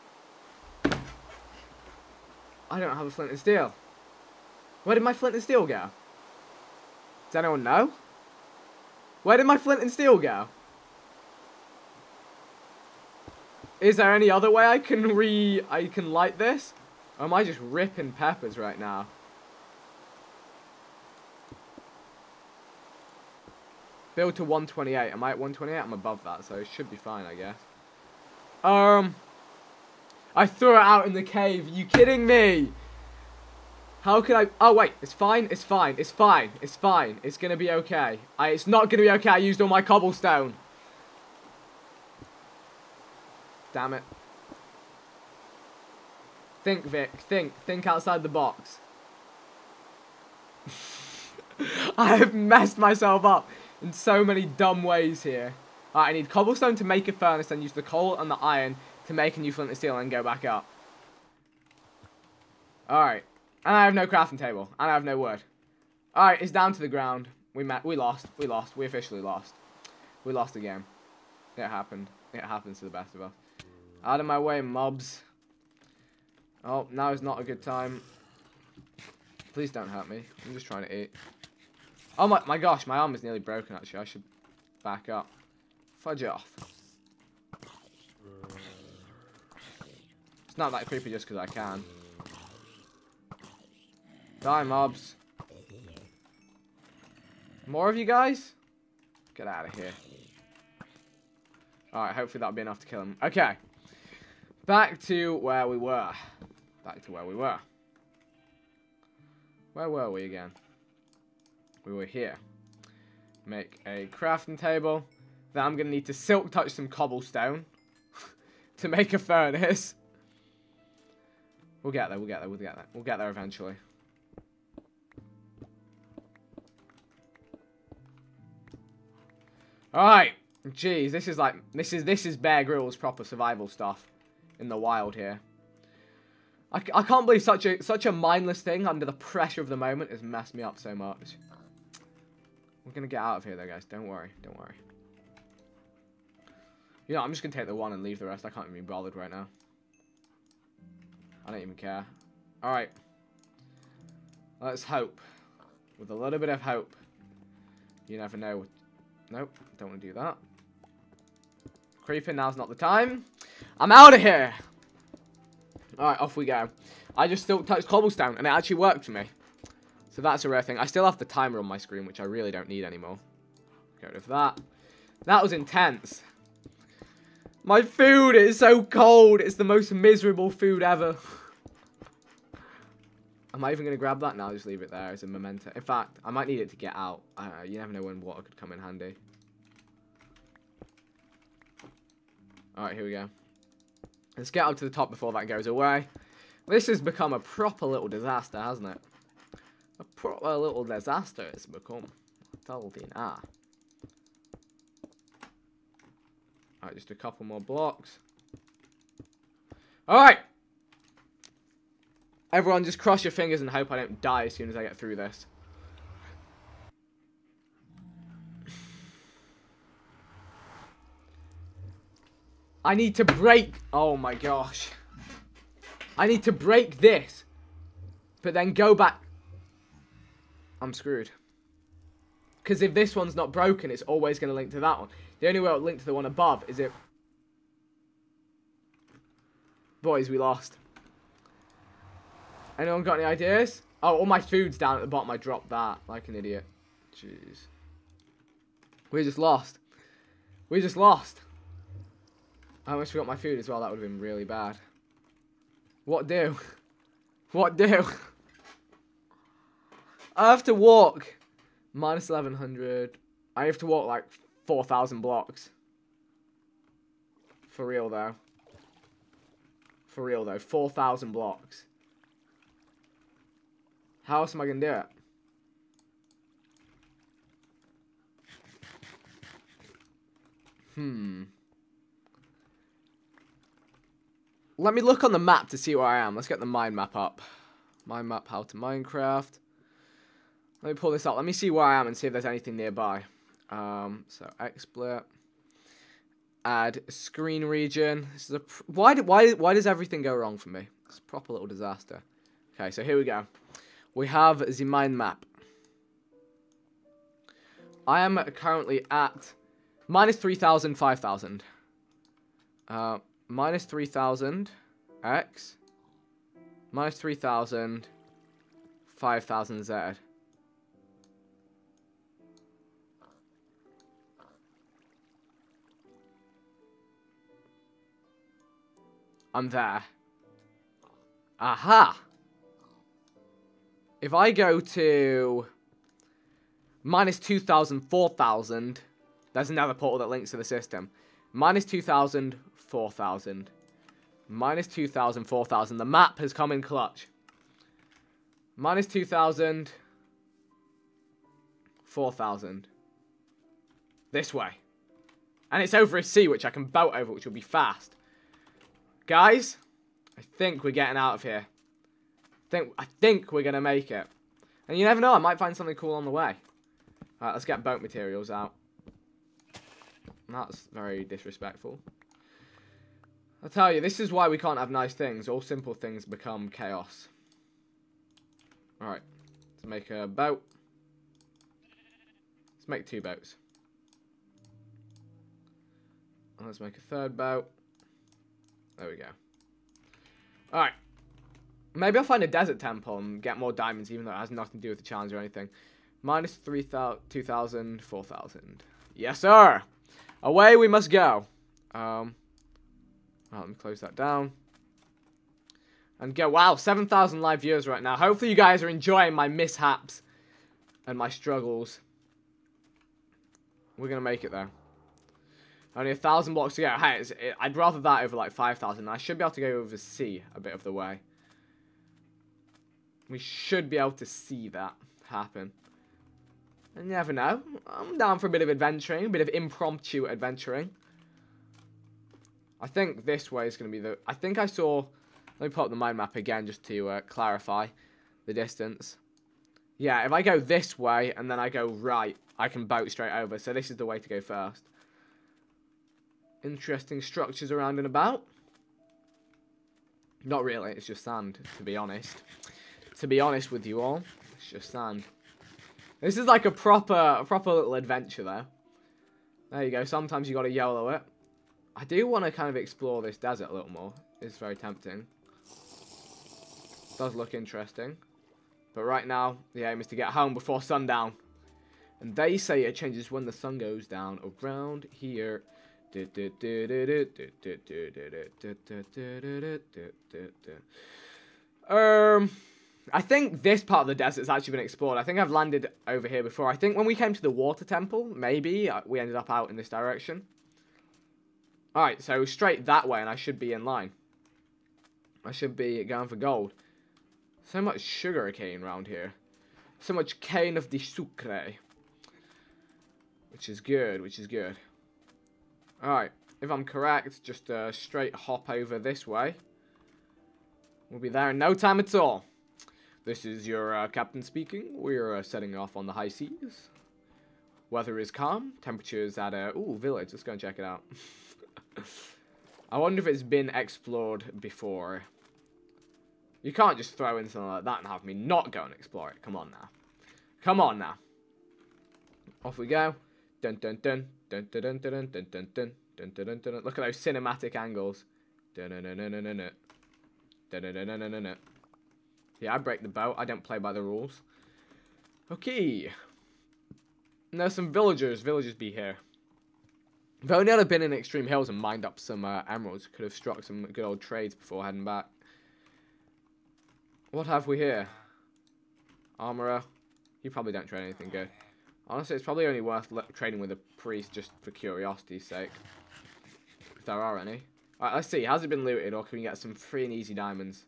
I don't have a flint and steel. Where did my flint and steel go? Does anyone know? Where did my flint and steel go? Is there any other way I can re... I can light this? Or am I just ripping peppers right now? Build to one twenty-eight. Am I at one twenty-eight? I'm above that, so it should be fine, I guess. Um... I threw it out in the cave. Are you kidding me? How could I... Oh, wait. It's fine. It's fine. It's fine. It's fine. It's going to be okay. I, it's not going to be okay. I used all my cobblestone. Damn it. Think, Vic. Think. Think outside the box. I have messed myself up in so many dumb ways here. Alright, I need cobblestone to make a furnace, then use the coal and the iron to make a new flint and steel and go back up. Alright. And I have no crafting table. And I have no wood. Alright, it's down to the ground. We met. We lost. We lost. We officially lost. We lost the game. It happened. It happens to the best of us. Out of my way, mobs. Oh, now is not a good time. Please don't hurt me. I'm just trying to eat. Oh my, my gosh, my arm is nearly broken actually. I should back up. Fudge off. It's not that creepy just because I can. Die, mobs. More of you guys? Get out of here. Alright, hopefully that'll be enough to kill him. Okay. Back to where we were. Back to where we were. Where were we again? We were here. Make a crafting table. Then I'm going to need to silk touch some cobblestone to make a furnace. We'll get there, we'll get there, we'll get there. We'll get there eventually. Alright. Jeez, this is like, this is, this is Bear Grylls proper survival stuff in the wild here. I, I can't believe such a, such a mindless thing under the pressure of the moment has messed me up so much. We're going to get out of here though, guys. Don't worry, don't worry. You know, I'm just going to take the one and leave the rest. I can't even be bothered right now. I don't even care. Alright. Let's hope. With a little bit of hope. You never know. Nope, don't want to do that. Creeping, now's not the time. I'm out of here! Alright, off we go. I just still touched cobblestone, and it actually worked for me. So that's a rare thing. I still have the timer on my screen, which I really don't need anymore. Get rid of that. That was intense. My food is so cold. It's the most miserable food ever. Am I even going to grab that? No, I'll just leave it there as a memento. In fact, I might need it to get out. I don't know, you never know when water could come in handy. Alright, here we go. Let's get up to the top before that goes away. This has become a proper little disaster, hasn't it? A proper little disaster it's become. Tell you now. Alright, just a couple more blocks. Alright! Everyone, just cross your fingers and hope I don't die as soon as I get through this. I need to break... Oh my gosh. I need to break this. But then go back... I'm screwed. Because if this one's not broken, it's always going to link to that one. The only way it'll link to the one above is if... Boys, we lost. Anyone got any ideas? Oh, all my food's down at the bottom. I dropped that like an idiot. Jeez. We just lost. We just lost. I almost forgot my food as well. That would have been really bad. What do? What do? I have to walk. Minus eleven hundred. I have to walk like four thousand blocks. For real though. For real though. four thousand blocks. How else am I going to do it? Hmm. Let me look on the map to see where I am. Let's get the mind map up. Mind map, how to Minecraft. Let me pull this up. Let me see where I am and see if there's anything nearby. Um, so, XSplit. Add screen region. This is a pr why, do, why, why does everything go wrong for me? It's a proper little disaster. Okay, so here we go. We have the mind map. I am currently at minus three thousand, five thousand. Uh, minus three thousand, X. Minus three thousand, five thousand, Z. I'm there. Aha! If I go to minus two thousand, four thousand, there's another portal that links to the system. Minus two thousand, four thousand. Minus two thousand, four thousand. The map has come in clutch. Minus two thousand, four thousand. This way. And it's over a sea, which I can boat over, which will be fast. Guys, I think we're getting out of here. Think, I think we're going to make it. And you never know, I might find something cool on the way. Alright, let's get boat materials out. That's very disrespectful. I'll tell you, this is why we can't have nice things. All simple things become chaos. Alright, let's make a boat. Let's make two boats. And let's make a third boat. There we go. Alright. Maybe I'll find a desert temple and get more diamonds, even though it has nothing to do with the challenge or anything. Minus three thousand, two thousand, four thousand. Yes, sir. Away we must go. Um, right, let me close that down. And go. Wow, seven thousand live viewers right now. Hopefully you guys are enjoying my mishaps and my struggles. We're going to make it, though. Only a thousand blocks to go. Hey, it's, it, I'd rather that over like five thousand. I should be able to go over C a bit of the way. We should be able to see that happen. And you never know. I'm down for a bit of adventuring, a bit of impromptu adventuring. I think this way is going to be the... I think I saw... Let me put up the mind map again just to uh, clarify the distance. Yeah, if I go this way and then I go right, I can boat straight over. So this is the way to go first. Interesting structures around and about. Not really, it's just sand, to be honest. To be honest with you all, it's just sand. This is like a proper, a proper little adventure, though. There you go. Sometimes you got to YOLO it. I do want to kind of explore this desert a little more. It's very tempting. Does look interesting. But right now, the aim is to get home before sundown. And they say it changes when the sun goes down around here. Um... I think this part of the desert's actually been explored. I think I've landed over here before. I think when we came to the water temple, maybe, we ended up out in this direction. Alright, so straight that way, and I should be in line. I should be going for gold. So much sugar cane around here. So much cane of the sucre. Which is good, which is good. Alright, if I'm correct, just uh, straight hop over this way. We'll be there in no time at all. This is your uh, captain speaking. We're uh, setting off on the high seas. Weather is calm. Temperatures at a... Ooh, village. Let's go and check it out. I wonder if it's been explored before. You can't just throw in something like that and have me not go and explore it. Come on now. Come on now. Off we go. Dun dun dun. Dun dun dun dun dun dun dun dun dun dun dun. Look at those cinematic angles. Dun dun dun dun dun dun. Dun dun dun dun dun dun. Yeah, I break the boat. I don't play by the rules. Okay. And there's some villagers. Villagers be here. If only I'd have been in Extreme Hills and mined up some uh, emeralds, could have struck some good old trades before heading back. What have we here? Armorer. You probably don't trade anything good. Honestly, it's probably only worth trading with a priest just for curiosity's sake. If there are any. Alright, let's see. Has it been looted, or can we get some free and easy diamonds?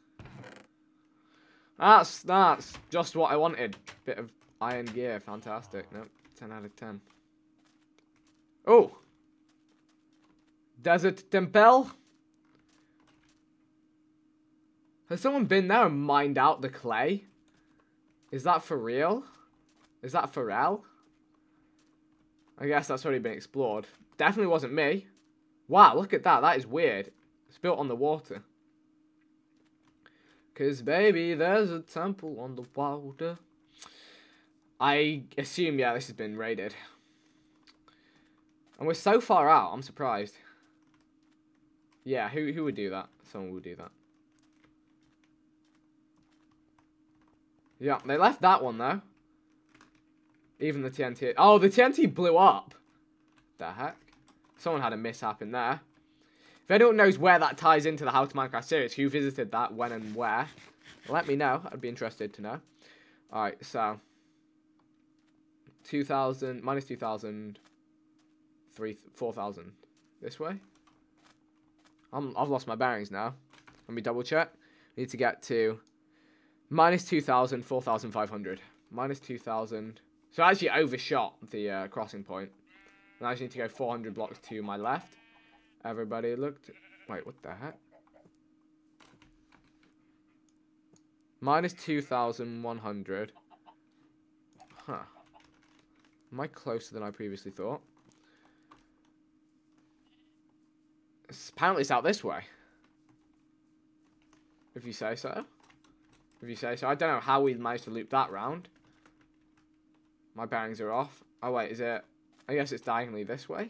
That's, that's just what I wanted. Bit of iron gear. Fantastic. Nope. ten out of ten. Oh! Desert Temple? Has someone been there and mined out the clay? Is that for real? Is that for real? I guess that's already been explored. Definitely wasn't me. Wow, look at that. That is weird. It's built on the water. Cause baby, there's a temple on the water. I assume, yeah, this has been raided. And we're so far out, I'm surprised. Yeah, who who would do that? Someone would do that. Yeah, they left that one though. Even the T N T. Oh, the T N T blew up. The heck? Someone had a mishap in there. If anyone knows where that ties into the How to Minecraft series, who visited that, when and where, let me know. I'd be interested to know. Alright, so. two thousand, minus two thousand, three, four thousand. This way? I'm, I've lost my bearings now. Let me double check. Need to get to minus two thousand, four thousand five hundred. Minus two thousand. So I actually overshot the uh, crossing point. And I just need to go four hundred blocks to my left. Everybody looked. Wait, what the heck? Minus two thousand one hundred. Huh. Am I closer than I previously thought? It's, apparently it's out this way. If you say so. If you say so. I don't know how we managed to loop that round. My bearings are off. Oh wait, is it? I guess it's diagonally this way.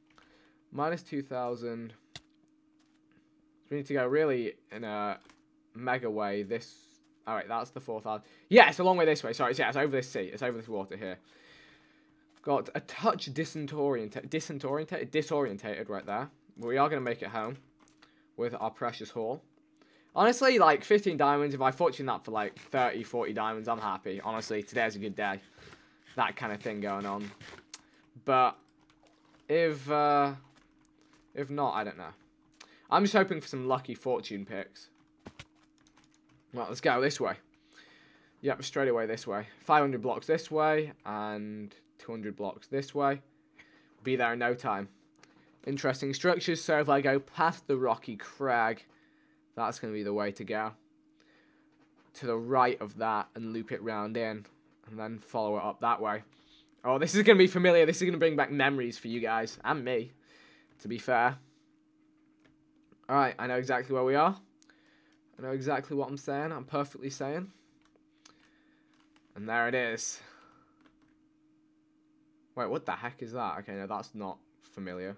Minus two thousand. So we need to go really in a mega way this... Alright, that's the fourth island. Yeah, it's a long way this way. Sorry, it's, yeah, it's over this sea. It's over this water here. Got a touch disorientated, disorientated, disorientated right there. But we are going to make it home with our precious haul. Honestly, like, fifteen diamonds, if I fortune that for, like, thirty, forty diamonds, I'm happy. Honestly, today's a good day. That kind of thing going on. But, if, uh, if not, I don't know. I'm just hoping for some lucky fortune picks. Well, let's go this way. Yep, straight away this way. five hundred blocks this way, and two hundred blocks this way. Be there in no time. Interesting structures, so if I go past the rocky crag, that's going to be the way to go. To the right of that, and loop it round in, and then follow it up that way. Oh, this is going to be familiar. This is going to bring back memories for you guys, and me, to be fair. Alright, I know exactly where we are. I know exactly what I'm saying. I'm perfectly saying. And there it is. Wait, what the heck is that? Okay, no, that's not familiar.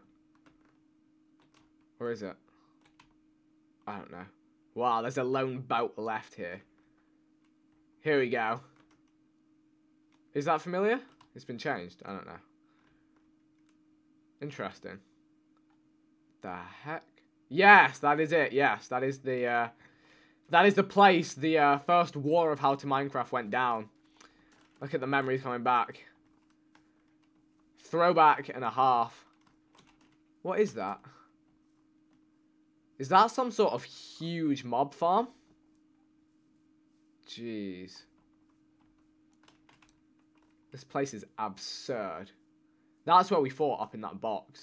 Or is it? I don't know. Wow, there's a lone boat left here. Here we go. Is that familiar? It's been changed. I don't know. Interesting. The heck? Yes, that is it. Yes, that is the... Uh, That is the place the uh, first war of How to Minecraft went down. Look at the memories coming back. Throwback and a half. What is that? Is that some sort of huge mob farm? Jeez. This place is absurd. That's where we fought, up in that box.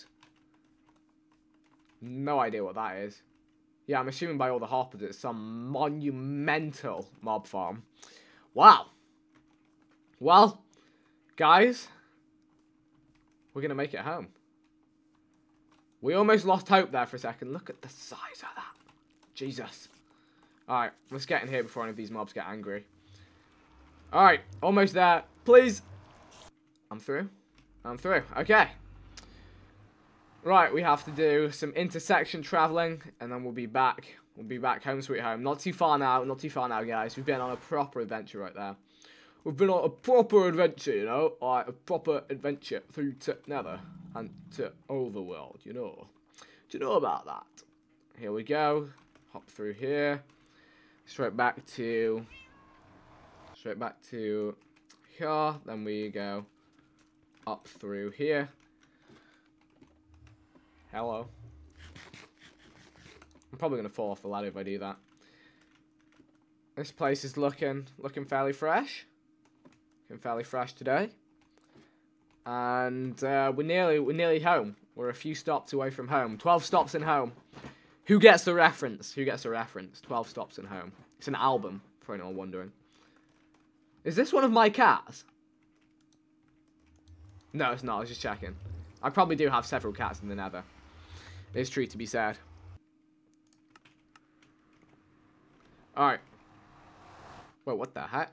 No idea what that is. Yeah, I'm assuming by all the hoppers it's some monumental mob farm. Wow. Well, guys, we're going to make it home. We almost lost hope there for a second. Look at the size of that. Jesus. Alright, let's get in here before any of these mobs get angry. Alright, almost there. Please. I'm through. I'm through. Okay. Right, we have to do some intersection traveling, and then we'll be back. We'll be back home sweet home. Not too far now, not too far now, guys. We've been on a proper adventure right there. We've been on a proper adventure, you know? Like, a proper adventure through to Nether and to Overworld, you know? Do you know about that? Here we go. Hop through here. Straight back to... Straight back to here. Then we go up through here. Hello. I'm probably going to fall off the ladder if I do that. This place is looking looking fairly fresh. Looking fairly fresh today. And uh, we're nearly we're nearly home. We're a few stops away from home. Twelve stops in home. Who gets the reference? Who gets the reference? Twelve stops in home. It's an album, for anyone wondering. Is this one of my cats? No, it's not. I was just checking. I probably do have several cats in the Nether. It's true to be said. Alright. Wait, what the heck?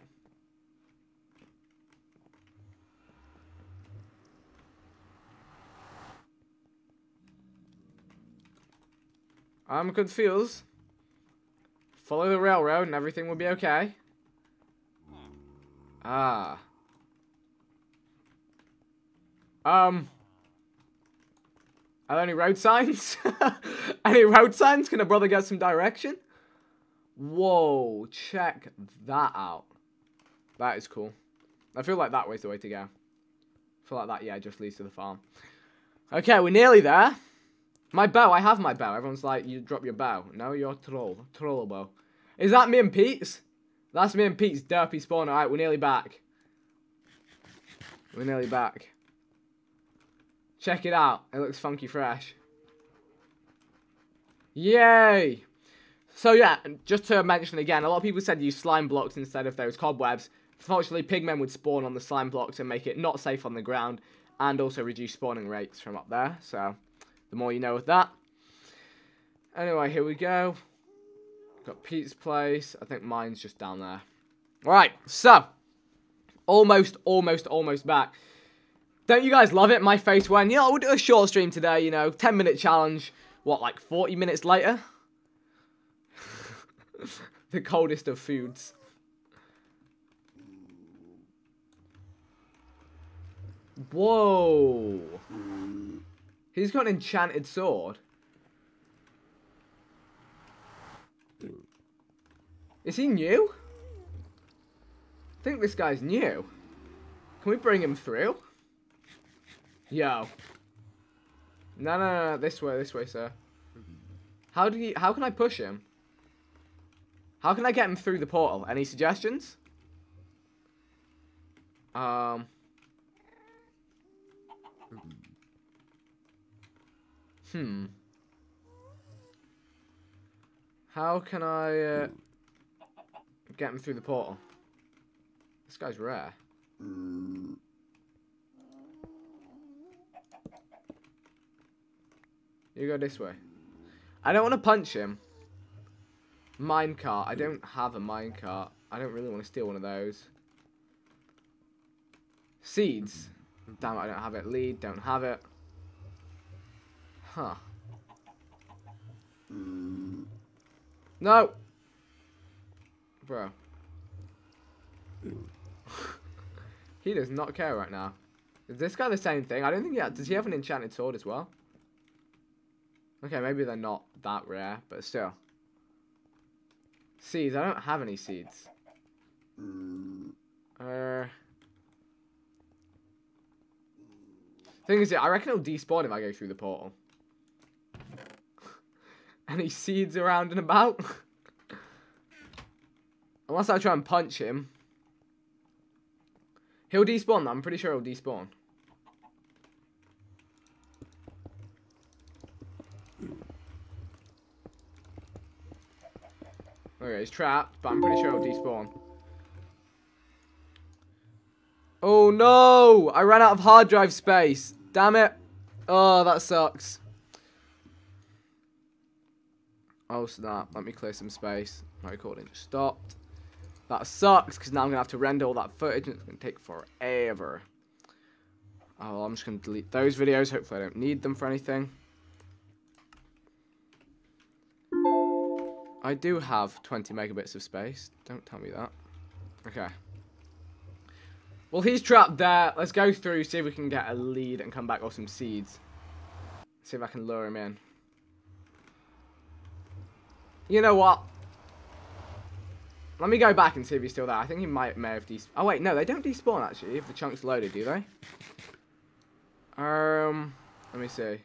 I'm confused. Follow the railroad and everything will be okay. Ah. Um... Are there any road signs? Any road signs? Can a brother get some direction? Whoa, check that out. That is cool. I feel like that way's the way to go. I feel like that, yeah, just leads to the farm. Okay, we're nearly there. My bow, I have my bow. Everyone's like, you drop your bow. No, you're troll. Troll bow. Is that me and Pete's? That's me and Pete's derpy spawn. Alright, we're nearly back. We're nearly back. Check it out. It looks funky fresh. Yay! So yeah, just to mention again, a lot of people said use slime blocks instead of those cobwebs. Unfortunately, pigmen would spawn on the slime blocks and make it not safe on the ground, and also reduce spawning rates from up there. So, the more you know with that. Anyway, here we go. Got Pete's place. I think mine's just down there. Right, so. Almost, almost, almost back. Don't you guys love it? My face when, you know, we'll do a short stream today, you know, ten minute challenge. What, like forty minutes later? the coldest of foods. Whoa. He's got an enchanted sword. Is he new? I think this guy's new. Can we bring him through? Yo. No, no, no, no. This way, this way, sir. How do you, how can I push him? How can I get him through the portal? Any suggestions? Um. Hmm. How can I uh, get him through the portal? This guy's rare. You go this way. I don't want to punch him. Minecart. I don't have a minecart. I don't really want to steal one of those. Seeds. Damn it, I don't have it. Lead, don't have it. Huh. No! Bro. He does not care right now. Is this guy the same thing? I don't think he has. Does he have an enchanted sword as well? Okay, maybe they're not that rare, but still. Seeds. I don't have any seeds. Uh... Thing is, I reckon it'll despawn if I go through the portal. Any seeds around and about? Unless I try and punch him. He'll despawn, I'm pretty sure he'll despawn. Okay, he's trapped, but I'm pretty sure he'll despawn. Oh no! I ran out of hard drive space. Damn it. Oh, that sucks. Oh snap. Let me clear some space. My recording just stopped. That sucks, because now I'm going to have to render all that footage, and it's going to take forever. Oh, well, I'm just going to delete those videos. Hopefully I don't need them for anything. I do have twenty megabits of space. Don't tell me that. Okay. Well, he's trapped there. Let's go through, see if we can get a lead and come back with some seeds. See if I can lure him in. You know what? Let me go back and see if he's still there. I think he might may have despawned. Oh wait, no, they don't despawn actually if the chunk's loaded, do they? Um, let me see.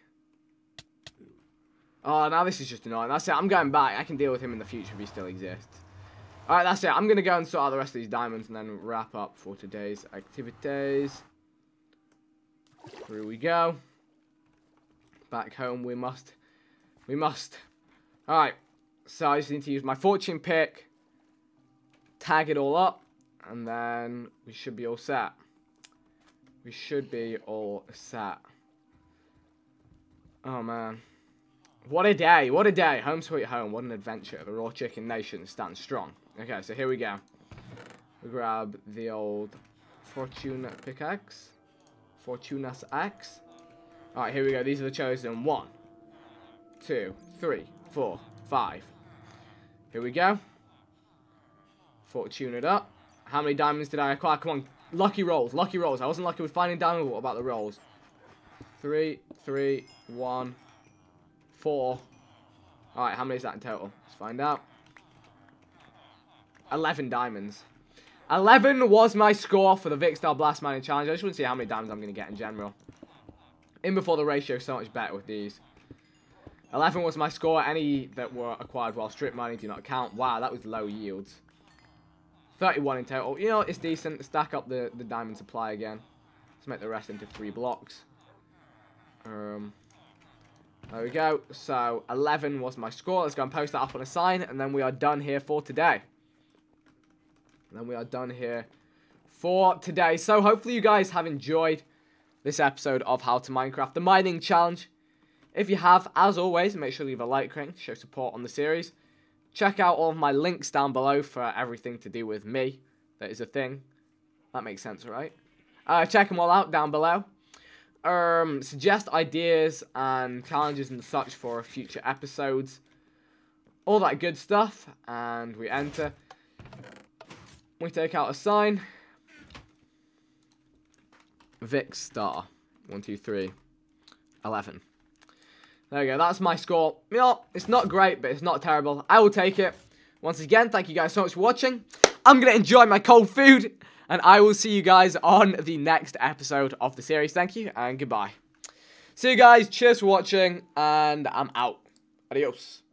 Oh, now this is just annoying. That's it. I'm going back. I can deal with him in the future if he still exists. Alright, that's it. I'm going to go and sort out the rest of these diamonds and then wrap up for today's activities. Here we go. Back home we must. We must. Alright. So I just need to use my fortune pick. Tag it all up. And then we should be all set. We should be all set. Oh, man. What a day. What a day. Home sweet home. What an adventure. The Raw Chicken Nation stands strong. Okay, so here we go. We grab the old Fortuna pickaxe. Fortuna's axe. Alright, here we go. These are the chosen. One, two, three, four, five. Here we go. Fortune it up. How many diamonds did I acquire? Come on. Lucky rolls. Lucky rolls. I wasn't lucky with finding diamonds. What about the rolls? Three, three, one, four. Alright, how many is that in total? Let's find out. eleven diamonds. eleven was my score for the Vikkstar Blast Mining Challenge. I just want to see how many diamonds I'm going to get in general. In before the ratio is so much better with these. eleven was my score. Any that were acquired while strip mining do not count. Wow, that was low yields. thirty-one in total. You know, it's decent. Stack up the, the diamond supply again. Let's make the rest into three blocks. Um, there we go. So, eleven was my score. Let's go and post that up on a sign. And then we are done here for today. And then we are done here for today. So, hopefully you guys have enjoyed this episode of How to Minecraft, the Mining Challenge. If you have, as always, make sure to leave a like rating to show support on the series. Check out all of my links down below for everything to do with me. That is a thing. That makes sense, right? Uh, check them all out down below. Um, suggest ideas and challenges and such for future episodes. all that good stuff, and we enter. We take out a sign. Vic Star. One, two, three. eleven. There we go. That's my score. You know, it's not great, but it's not terrible. I will take it. Once again, thank you guys so much for watching. I'm going to enjoy my cold food, and I will see you guys on the next episode of the series. Thank you, and goodbye. See you guys. Cheers for watching, and I'm out. Adios.